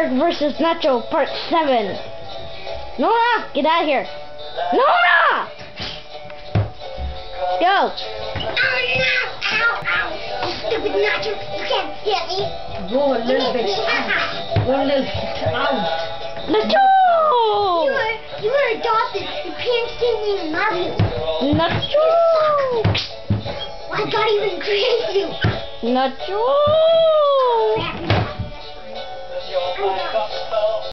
Derek versus Nacho, Part 7. Nora, get out of here. Nora! Go. Stupid Nacho, you can't hit me. Go a little bit out. Go a little bit out. Nacho! You were adopted. You can't see me and love you. Nacho! Why God even create you? Nacho!